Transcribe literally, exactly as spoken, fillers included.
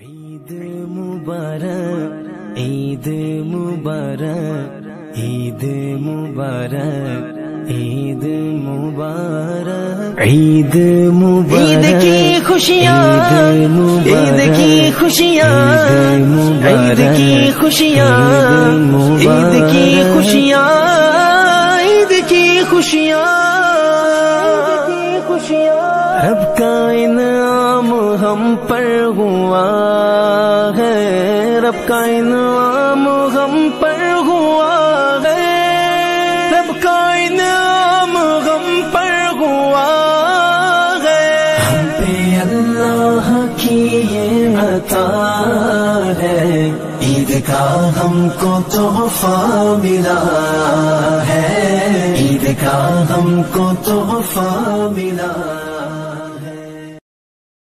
ईद मुबारक, ईद मुबारक, ईद मुबारक, ईद मुबारक, ईद मुबारक, ईद की खुशियाँ, ईद की खुशियाँ, ईद की खुशियाँ, ईद की खुशियाँ, ईद की खुशियाँ, रब का इनाम हम पर हुआ है, रब का इनाम हम पर हुआ है, रब का इनाम हम पर हुआ है। हम पे अल्लाह की ये अता है, ईद का हमको तोहफा मिला है, ईद का हमको तोहफा मिला।